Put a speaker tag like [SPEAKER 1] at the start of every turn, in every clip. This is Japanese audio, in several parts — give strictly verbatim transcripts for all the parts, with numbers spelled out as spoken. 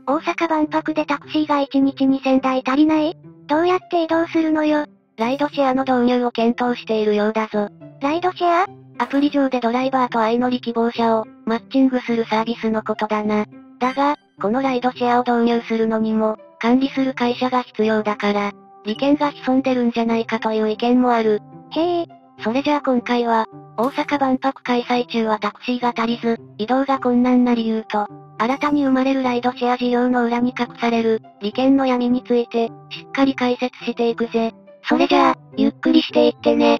[SPEAKER 1] 大阪万博でタクシーがいちにちにせんだい足りない？どうやって移動するのよ。
[SPEAKER 2] ライドシェアの導入を検討しているようだぞ。
[SPEAKER 1] ライドシェア？
[SPEAKER 2] アプリ上でドライバーと相乗り希望者をマッチングするサービスのことだな。だが、このライドシェアを導入するのにも、管理する会社が必要だから、利権が潜んでるんじゃないかという意見もある。
[SPEAKER 1] へえ。
[SPEAKER 2] それじゃあ今回は、大阪万博開催中はタクシーが足りず、移動が困難な理由と、新たに生まれるライドシェア事業の裏に隠される、利権の闇について、しっかり解説していくぜ。それじゃあ、ゆっくりしていってね。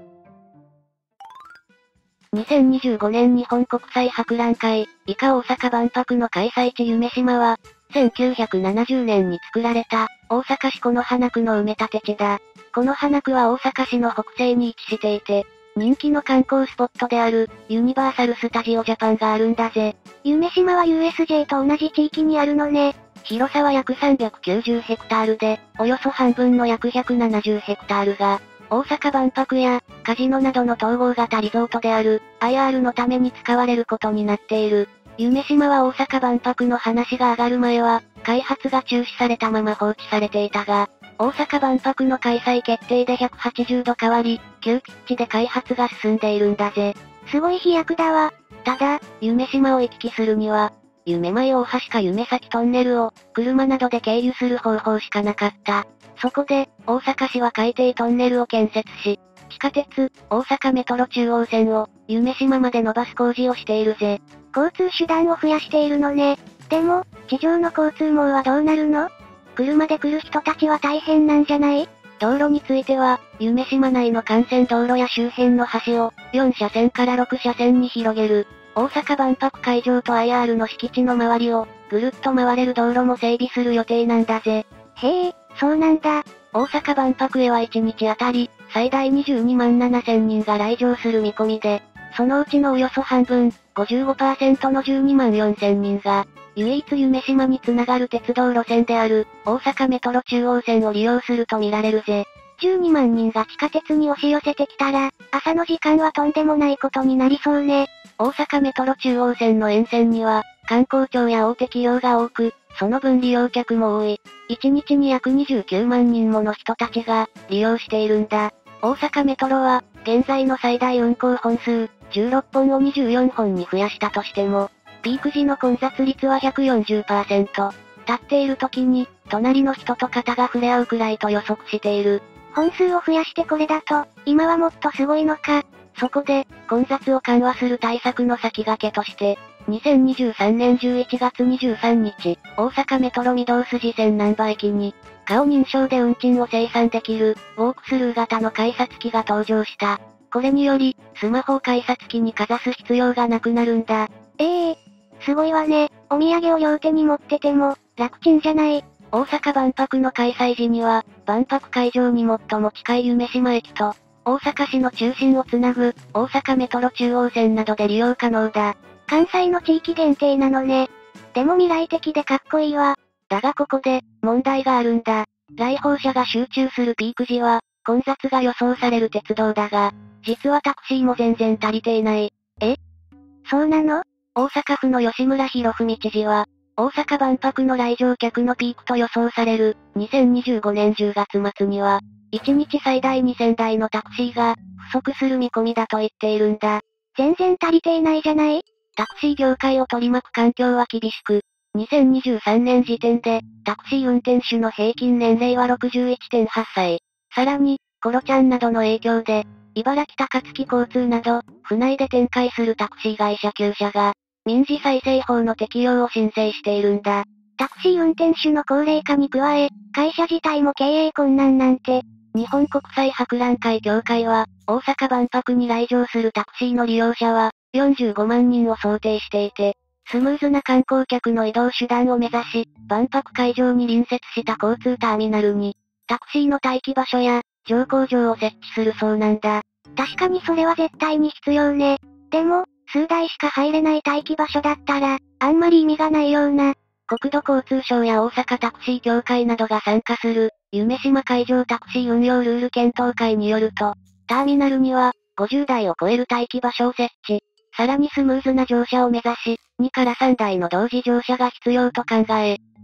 [SPEAKER 2] にせんにじゅうごねん日本国際博覧会、以下大阪万博の開催地夢洲は、せんきゅうひゃくななじゅうねんに作られた、大阪市此花区の埋め立て地だ。此花区は大阪市の北西に位置していて、人気の観光スポットである、ユニバーサル・スタジオ・ジャパンがあるんだぜ。
[SPEAKER 1] 夢洲は ユーエスジェー と同じ地域にあるのね。
[SPEAKER 2] 広さは約さんびゃくきゅうじゅうヘクタールで、およそ半分の約ひゃくななじゅうヘクタールが、大阪万博や、カジノなどの統合型リゾートである、アイアール のために使われることになっている。夢洲は大阪万博の話が上がる前は、開発が中止されたまま放置されていたが、大阪万博の開催決定でひゃくはちじゅうど変わり、急ピッチで開発が進んでいるんだぜ。
[SPEAKER 1] すごい飛躍だわ。
[SPEAKER 2] ただ、夢洲を行き来するには、夢前大橋か夢先トンネルを、車などで経由する方法しかなかった。そこで、大阪市は海底トンネルを建設し、地下鉄、大阪メトロ中央線を、夢洲まで伸ばす工事をしているぜ。
[SPEAKER 1] 交通手段を増やしているのね。でも、地上の交通網はどうなるの？車で来る人たちは大変なんじゃない？
[SPEAKER 2] 道路については、夢洲内の幹線道路や周辺の橋を、よんしゃせんからろくしゃせんに広げる。大阪万博会場と アイアール の敷地の周りを、ぐるっと回れる道路も整備する予定なんだぜ。
[SPEAKER 1] へえ、そうなんだ。
[SPEAKER 2] 大阪万博へはいちにちあたり、最大にじゅうにまんななせんにんが来場する見込みで、そのうちのおよそ半分、ごじゅうごパーセント のじゅうにまんよんせんにんが、唯一夢洲につながる鉄道路線である、大阪メトロ中央線を利用すると見られるぜ。
[SPEAKER 1] じゅうにまんにんが地下鉄に押し寄せてきたら、朝の時間はとんでもないことになりそうね。
[SPEAKER 2] 大阪メトロ中央線の沿線には、観光庁や大手企業が多く、その分利用客も多い。いちにちに約にじゅうきゅうまんにんもの人たちが、利用しているんだ。大阪メトロは、現在の最大運行本数、じゅうろっぽんをにじゅうよんほんに増やしたとしても、ピーク時の混雑率は ひゃくよんじゅっパーセント。立っている時に、隣の人と肩が触れ合うくらいと予測している。
[SPEAKER 1] 本数を増やしてこれだと、今はもっとすごいのか。
[SPEAKER 2] そこで、混雑を緩和する対策の先駆けとして、にせんにじゅうさんねんじゅういちがつにじゅうさんにち、大阪メトロ御堂筋線難波駅に、顔認証で運賃を精算できる、ウォークスルー型の改札機が登場した。これにより、スマホを改札機にかざす必要がなくなるんだ。
[SPEAKER 1] ええー、すごいわね。お土産を両手に持ってても、楽ちんじゃない。
[SPEAKER 2] 大阪万博の開催時には、万博会場に最も近い夢洲駅と、大阪市の中心をつなぐ、大阪メトロ中央線などで利用可能だ。
[SPEAKER 1] 関西の地域限定なのね。でも未来的でかっこいいわ。
[SPEAKER 2] だがここで、問題があるんだ。来訪者が集中するピーク時は、混雑が予想される鉄道だが、実はタクシーも全然足りていない。
[SPEAKER 1] え？そうなの？
[SPEAKER 2] 大阪府の吉村博文知事は、大阪万博の来場客のピークと予想される、にせんにじゅうごねんじゅうがつまつには、いちにち最大にせんだいのタクシーが、不足する見込みだと言っているんだ。
[SPEAKER 1] 全然足りていないじゃない？
[SPEAKER 2] タクシー業界を取り巻く環境は厳しく、にせんにじゅうさんねん時点で、タクシー運転手の平均年齢は ろくじゅういってんはっさい。さらに、コロちゃんなどの影響で、茨城高槻交通など、府内で展開するタクシー会社きゅうしゃが、民事再生法の適用を申請しているんだ。
[SPEAKER 1] タクシー運転手の高齢化に加え、会社自体も経営困難なんて。
[SPEAKER 2] 日本国際博覧会協会は、大阪万博に来場するタクシーの利用者は、よんじゅうごまんにんを想定していて、スムーズな観光客の移動手段を目指し、万博会場に隣接した交通ターミナルに、タクシーの待機場所や、乗降場を設置するそうなんだ。
[SPEAKER 1] 確かにそれは絶対に必要ね。でも、数台しか入れない待機場所だったら、あんまり意味がないような。
[SPEAKER 2] 国土交通省や大阪タクシー協会などが参加する、夢洲会場タクシー運用ルール検討会によると、ターミナルには、ごじゅうだいを超える待機場所を設置。さらにスムーズな乗車を目指し、にからさんだいの同時乗車が必要と考え、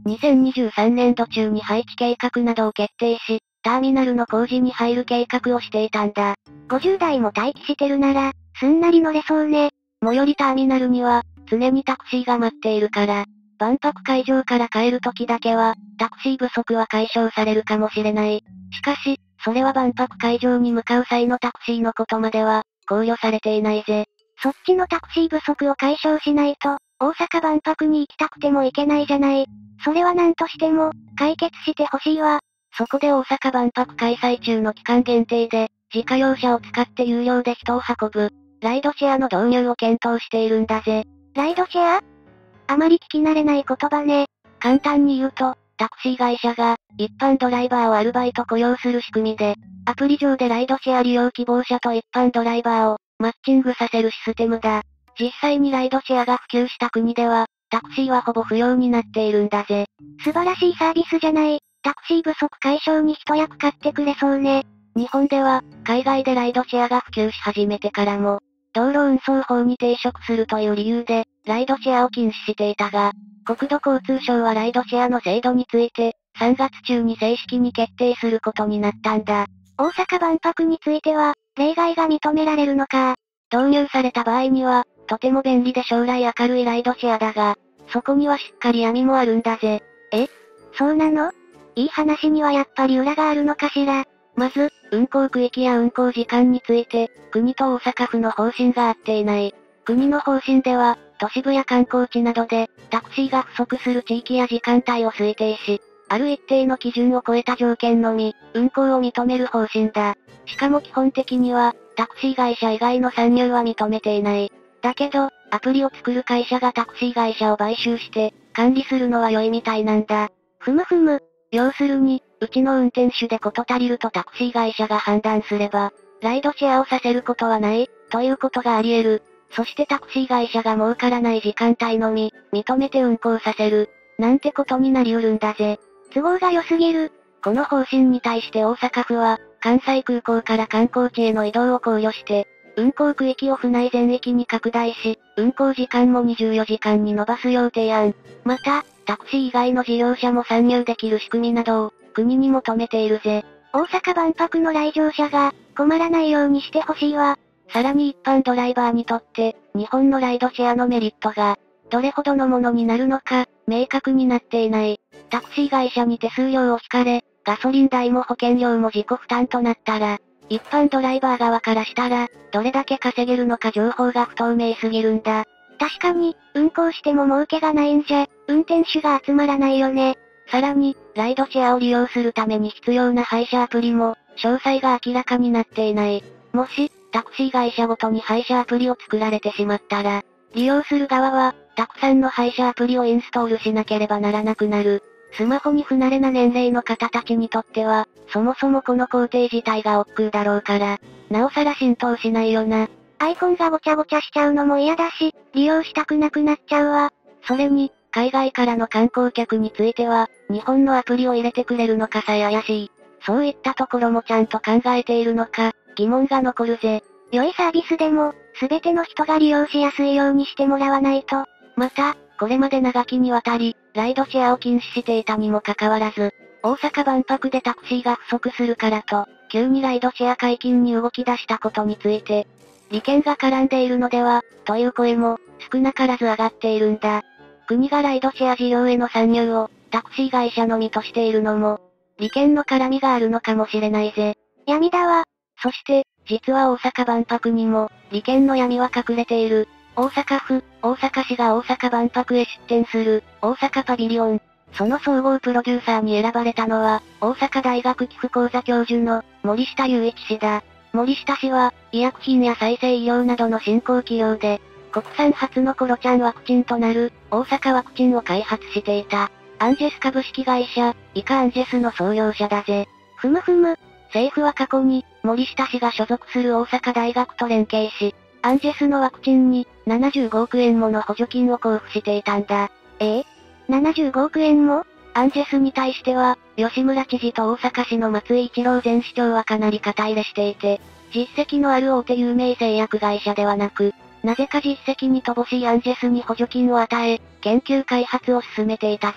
[SPEAKER 2] にせんにじゅうさんねんど中に配置計画などを決定し、ターミナルの工事に入る計画をしていたんだ。
[SPEAKER 1] ごじゅうだいも待機してるなら、すんなり乗れそうね。
[SPEAKER 2] 最寄りターミナルには、常にタクシーが待っているから、万博会場から帰る時だけは、タクシー不足は解消されるかもしれない。しかし、それは万博会場に向かう際のタクシーのことまでは、考慮されていないぜ。
[SPEAKER 1] そっちのタクシー不足を解消しないと、大阪万博に行きたくても行けないじゃない。それは何としても、解決してほしいわ。
[SPEAKER 2] そこで大阪万博開催中の期間限定で、自家用車を使って有料で人を運ぶ、ライドシェアの導入を検討しているんだぜ。
[SPEAKER 1] ライドシェア？あまり聞き慣れない言葉ね。
[SPEAKER 2] 簡単に言うと、タクシー会社が、一般ドライバーをアルバイト雇用する仕組みで、アプリ上でライドシェア利用希望者と一般ドライバーを、マッチングさせるシステムだ。実際にライドシェアが普及した国では、タクシーはほぼ不要になっているんだぜ。
[SPEAKER 1] 素晴らしいサービスじゃない。タクシー不足解消に一役買ってくれそうね。
[SPEAKER 2] 日本では、海外でライドシェアが普及し始めてからも、道路運送法に抵触するという理由で、ライドシェアを禁止していたが、国土交通省はライドシェアの制度について、さんがつ中に正式に決定することになったんだ。
[SPEAKER 1] 大阪万博については、例外が認められるのか。
[SPEAKER 2] 導入された場合には、とても便利で将来明るいライドシェアだが、そこにはしっかり闇もあるんだぜ。
[SPEAKER 1] え？そうなの？いい話にはやっぱり裏があるのかしら。
[SPEAKER 2] まず、運行区域や運行時間について、国と大阪府の方針が合っていない。国の方針では、都市部や観光地などで、タクシーが不足する地域や時間帯を推定し、ある一定の基準を超えた条件のみ、運行を認める方針だ。しかも基本的には、タクシー会社以外の参入は認めていない。だけど、アプリを作る会社がタクシー会社を買収して、管理するのは良いみたいなんだ。
[SPEAKER 1] ふむふむ。
[SPEAKER 2] 要するに、うちの運転手で事足りるとタクシー会社が判断すれば、ライドシェアをさせることはない、ということがあり得る。そしてタクシー会社が儲からない時間帯のみ、認めて運行させる。なんてことになりうるんだぜ。
[SPEAKER 1] 都合が良すぎる。
[SPEAKER 2] この方針に対して大阪府は、関西空港から観光地への移動を考慮して、運行区域を府内全域に拡大し、運行時間もにじゅうよじかんに伸ばすよう提案。また、タクシー以外の事業者も参入できる仕組みなどを、国に求めているぜ。
[SPEAKER 1] 大阪万博の来場者が、困らないようにしてほしいわ。
[SPEAKER 2] さらに一般ドライバーにとって、日本のライドシェアのメリットが、どれほどのものになるのか、明確になっていない。タクシー会社に手数料を引かれ、ガソリン代も保険料も自己負担となったら、一般ドライバー側からしたら、どれだけ稼げるのか情報が不透明すぎるんだ。
[SPEAKER 1] 確かに、運行しても儲けがないんじゃ、運転手が集まらないよね。
[SPEAKER 2] さらに、ライドシェアを利用するために必要な配車アプリも、詳細が明らかになっていない。もし、タクシー会社ごとに配車アプリを作られてしまったら、利用する側は、たくさんの配車アプリをインストールしなければならなくなる。スマホに不慣れな年齢の方たちにとっては、そもそもこの工程自体が億劫だろうから、なおさら浸透しないよな。
[SPEAKER 1] アイコンがごちゃごちゃしちゃうのも嫌だし、利用したくなくなっちゃうわ。
[SPEAKER 2] それに、海外からの観光客については、日本のアプリを入れてくれるのかさえ怪しい。そういったところもちゃんと考えているのか、疑問が残るぜ。
[SPEAKER 1] 良いサービスでも、すべての人が利用しやすいようにしてもらわないと。
[SPEAKER 2] また、これまで長きにわたり、ライドシェアを禁止していたにもかかわらず、大阪万博でタクシーが不足するからと、急にライドシェア解禁に動き出したことについて、利権が絡んでいるのでは、という声も、少なからず上がっているんだ。国がライドシェア事業への参入を、タクシー会社のみとしているのも、利権の絡みがあるのかもしれないぜ。
[SPEAKER 1] 闇だわ。
[SPEAKER 2] そして、実は大阪万博にも、利権の闇は隠れている。大阪府、大阪市が大阪万博へ出展する、大阪パビリオン。その総合プロデューサーに選ばれたのは、大阪大学寄付講座教授の、森下雄一氏だ。森下氏は、医薬品や再生医療などの新興企業で、国産初のコロちゃんワクチンとなる、大阪ワクチンを開発していた。アンジェス株式会社、イカアンジェスの創業者だぜ。
[SPEAKER 1] ふむふむ。
[SPEAKER 2] 政府は過去に、森下氏が所属する大阪大学と連携し、アンジェスのワクチンに、ななじゅうごおくえんもの補助金を交付していたんだ。
[SPEAKER 1] ええ ?ななじゅうごおくえんも
[SPEAKER 2] アンジェスに対しては、吉村知事と大阪市の松井一郎前市長はかなり肩入れしていて、実績のある大手有名製薬会社ではなく、なぜか実績に乏しいアンジェスに補助金を与え、研究開発を進めていたぜ。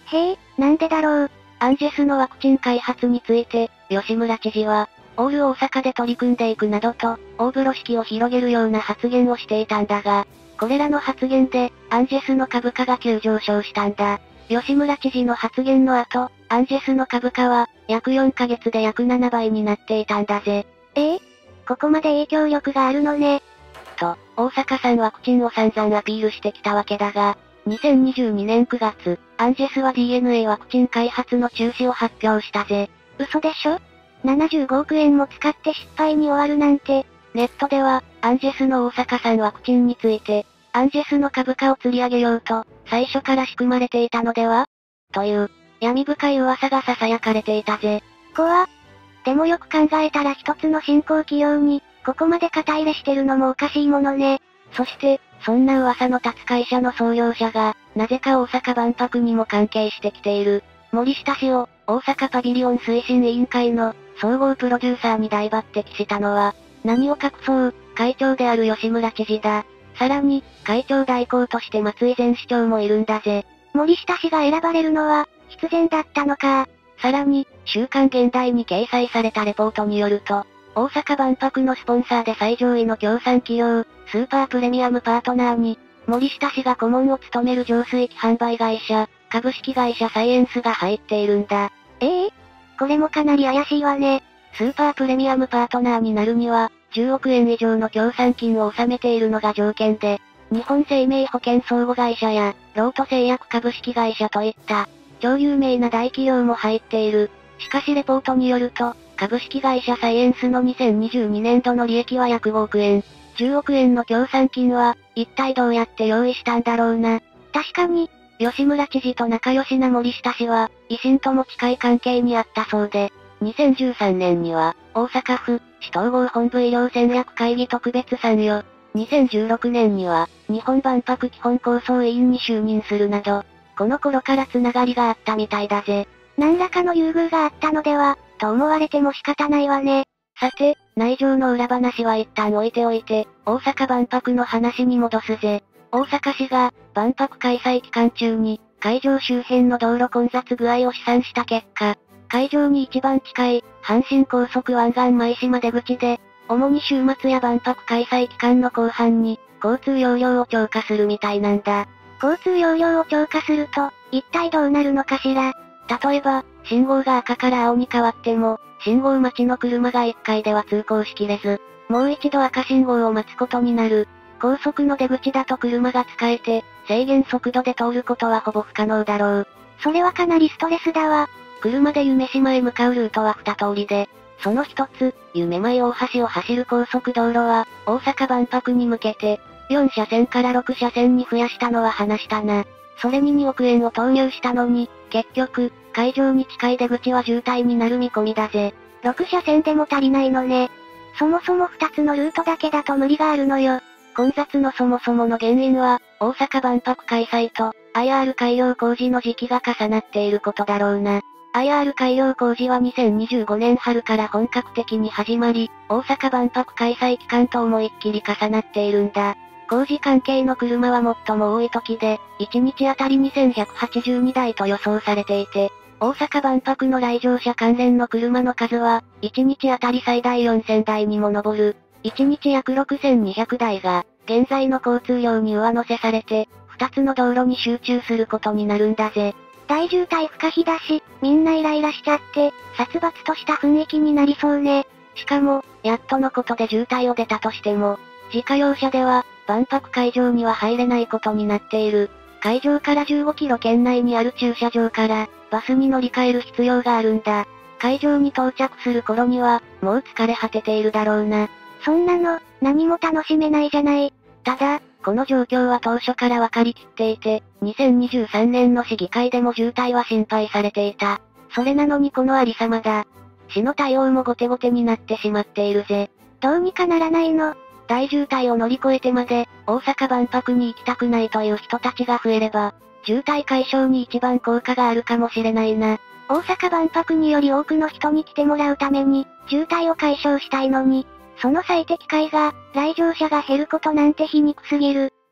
[SPEAKER 1] へえ、なんでだろう。
[SPEAKER 2] アンジェスのワクチン開発について、吉村知事は、オール大阪で取り組んでいくなどと、大風呂敷を広げるような発言をしていたんだが、これらの発言で、アンジェスの株価が急上昇したんだ。吉村知事の発言の後、アンジェスの株価は、約よんかげつで約ななばいになっていたんだぜ。
[SPEAKER 1] ええ、ここまで影響力があるのね。
[SPEAKER 2] と、大阪産ワクチンを散々アピールしてきたわけだが、にせんにじゅうにねんくがつ、アンジェスは ディーエヌエー ワクチン開発の中止を発表したぜ。
[SPEAKER 1] 嘘でしょ？ ななじゅうごおくえんも使って失敗に終わるなんて。
[SPEAKER 2] ネットでは、アンジェスの大阪産ワクチンについて、アンジェスの株価を釣り上げようと、最初から仕組まれていたのではという、闇深い噂が囁かれていたぜ。
[SPEAKER 1] 怖っ。でもよく考えたら一つの新興企業に、ここまで肩入れしてるのもおかしいものね。
[SPEAKER 2] そして、そんな噂の立つ会社の創業者が、なぜか大阪万博にも関係してきている。森下氏を、大阪パビリオン推進委員会の、総合プロデューサーに大抜擢したのは、何を隠そう、会長である吉村知事だ。さらに、会長代行として松井前市長もいるんだぜ。
[SPEAKER 1] 森下氏が選ばれるのは、必然だったのか。
[SPEAKER 2] さらに、週刊現代に掲載されたレポートによると、大阪万博のスポンサーで最上位の協賛企業、スーパープレミアムパートナーに、森下氏が顧問を務める浄水器販売会社、株式会社サイエンスが入っているんだ。
[SPEAKER 1] ええ？これもかなり怪しいわね。
[SPEAKER 2] スーパープレミアムパートナーになるには、じゅうおくえん以上の協賛金を納めているのが条件で、日本生命保険相互会社や、ロート製薬株式会社といった、超有名な大企業も入っている。しかしレポートによると、株式会社サイエンスのにせんにじゅうにねんどの利益は約ごおくえん。じゅうおくえんの協賛金は、一体どうやって用意したんだろうな。
[SPEAKER 1] 確かに、
[SPEAKER 2] 吉村知事と仲良しな森下氏は、維新とも近い関係にあったそうで、にせんじゅうさんねんには、大阪府、市統合本部医療戦略会議特別参与。にせんじゅうろくねんには、日本万博基本構想委員に就任するなど、この頃からつながりがあったみたいだぜ。
[SPEAKER 1] 何らかの優遇があったのでは、と思われても仕方ないわね。
[SPEAKER 2] さて、内情の裏話は一旦置いておいて、大阪万博の話に戻すぜ。大阪市が、万博開催期間中に、会場周辺の道路混雑具合を試算した結果、会場に一番近い、阪神高速湾岸舞島出口で、主に週末や万博開催期間の後半に、交通容量を超過するみたいなんだ。
[SPEAKER 1] 交通容量を超過すると、一体どうなるのかしら。
[SPEAKER 2] 例えば、信号が赤から青に変わっても、信号待ちの車がいっかいでは通行しきれず、もう一度赤信号を待つことになる。高速の出口だと車が使えて、制限速度で通ることはほぼ不可能だろう。
[SPEAKER 1] それはかなりストレスだわ。
[SPEAKER 2] 車で夢島へ向かうルートは二通りで、その一つ、夢舞大橋を走る高速道路は、大阪万博に向けて、よんしゃせんからろくしゃせんに増やしたのは話したな。それににおくえんを投入したのに、結局、会場に近い出口は渋滞になる見込みだぜ。
[SPEAKER 1] ろくしゃせんでも足りないのね。そもそもふたつのルートだけだと無理があるのよ。
[SPEAKER 2] 混雑のそもそもの原因は、大阪万博開催と、アイアール 開業工事の時期が重なっていることだろうな。アイアール 開業工事はにせんにじゅうごねん春から本格的に始まり、大阪万博開催期間と思いっきり重なっているんだ。工事関係の車は最も多い時で、いちにちあたりにせんひゃくはちじゅうにだいと予想されていて、大阪万博の来場者関連の車の数は、いちにちあたり最大よんせんだいにも上る。いちにち約ろくせんにひゃくだいが、現在の交通量に上乗せされて、ふたつの道路に集中することになるんだぜ。
[SPEAKER 1] 大渋滞不可避だし、みんなイライラしちゃって、殺伐とした雰囲気になりそうね。
[SPEAKER 2] しかも、やっとのことで渋滞を出たとしても、自家用車では、万博会場には入れないことになっている。会場からじゅうごキロ圏内にある駐車場から、バスに乗り換える必要があるんだ。会場に到着する頃には、もう疲れ果てているだろうな。
[SPEAKER 1] そんなの、何も楽しめないじゃない。
[SPEAKER 2] ただ、この状況は当初から分かりきっていて、にせんにじゅうさんねんの市議会でも渋滞は心配されていた。それなのにこのありさまだ。市の対応も後手後手になってしまっているぜ。
[SPEAKER 1] どうにかならないの？
[SPEAKER 2] 大渋滞を乗り越えてまで、大阪万博に行きたくないという人たちが増えれば、渋滞解消に一番効果があるかもしれないな。
[SPEAKER 1] 大阪万博により多くの人に来てもらうために、渋滞を解消したいのに、その最適解が、来場者が減ることなんて皮肉すぎる。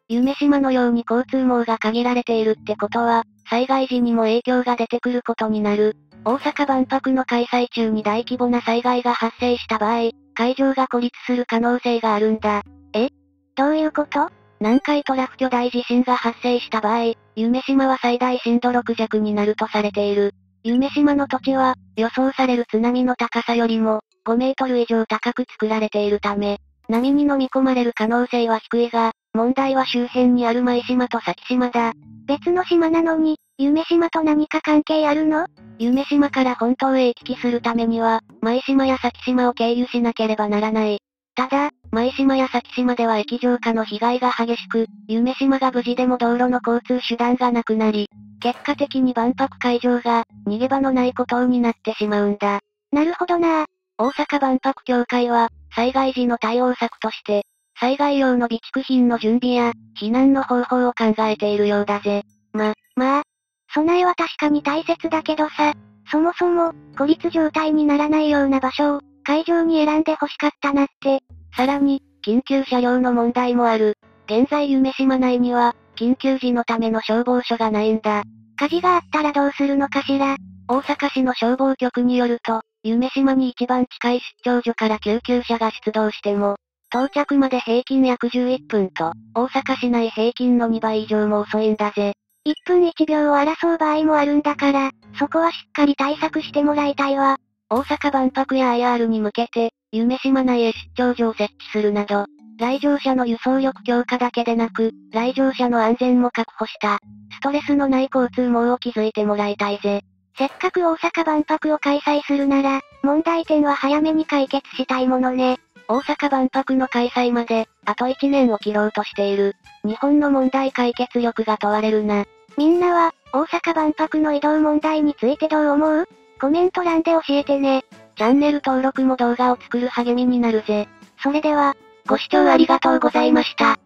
[SPEAKER 2] 夢洲のように交通網が限られているってことは、災害時にも影響が出てくることになる。大阪万博の開催中に大規模な災害が発生した場合、会場が孤立する可能性があるんだ。
[SPEAKER 1] え？どういうこと？
[SPEAKER 2] 南海トラフ巨大地震が発生した場合、夢洲は最大震度ろく弱になるとされている。夢洲の土地は、予想される津波の高さよりも、ごメートル以上高く作られているため、波に飲み込まれる可能性は低いが、問題は周辺にある舞島と先島だ。
[SPEAKER 1] 別の島なのに、夢洲と何か関係あるの？
[SPEAKER 2] 夢洲から本島へ行き来するためには、舞島や先島を経由しなければならない。ただ、舞島や先島では液状化の被害が激しく、夢洲が無事でも道路の交通手段がなくなり、結果的に万博会場が、逃げ場のない孤島になってしまうんだ。
[SPEAKER 1] なるほどなぁ。
[SPEAKER 2] 大阪万博協会は、災害時の対応策として、災害用の備蓄品の準備や、避難の方法を考えているようだぜ。
[SPEAKER 1] ま、まあ、備えは確かに大切だけどさ、そもそも、孤立状態にならないような場所を、会場に選んで欲しかったなって。
[SPEAKER 2] さらに、緊急車両の問題もある。現在夢洲内には、緊急時のための消防署がないんだ。
[SPEAKER 1] 火事があったらどうするのかしら。
[SPEAKER 2] 大阪市の消防局によると、夢洲に一番近い出張所から救急車が出動しても、到着まで平均約じゅういっぷんと、大阪市内平均のにばい以上も遅いんだぜ。
[SPEAKER 1] いっぷんいちびょうを争う場合もあるんだから、そこはしっかり対策してもらいたいわ。
[SPEAKER 2] 大阪万博や アイアール に向けて、夢洲内へ出張所を設置するなど、来場者の輸送力強化だけでなく、来場者の安全も確保した、ストレスのない交通網を築いてもらいたいぜ。
[SPEAKER 1] せっかく大阪万博を開催するなら、問題点は早めに解決したいものね。
[SPEAKER 2] 大阪万博の開催まで、あといちねんを切ろうとしている。日本の問題解決力が問われるな。
[SPEAKER 1] みんなは、大阪万博の移動問題についてどう思う？コメント欄で教えてね。
[SPEAKER 2] チャンネル登録も動画を作る励みになるぜ。
[SPEAKER 1] それでは、
[SPEAKER 2] ご視聴ありがとうございました。